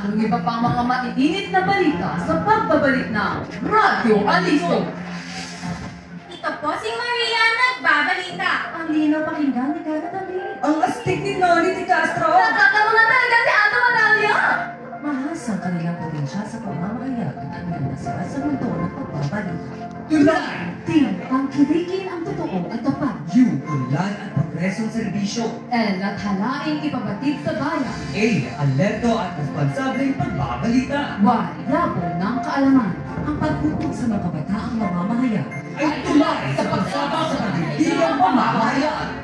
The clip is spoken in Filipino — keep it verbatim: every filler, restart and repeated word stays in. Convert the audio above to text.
anong iba pang mga maiinit na balita sa pagbabalik ng Radyo Aliso. Ito po si Maria nagbabalita. Ang linaw pakinggan ni Cara David. Ang astig ni Noli de Castro! Nagkakaroon na talaga si Ato Manalia! Mahas ang kanilang potensya sa pamamahayag at nanasira sa mundo ng pagbabalita. Tulay! Team, ang kirikin ang totoo at tapat. U. Unlad at progresong serbisyo. L. At halaing ipabatid sa bayan. A. Alerto at responsableng pagbabalita. Y. Labo ng kaalaman. Ang paghukom sa mga kabataang mamamahayag Ay tulay sa pagsama sa pagdidigang pamamahayag.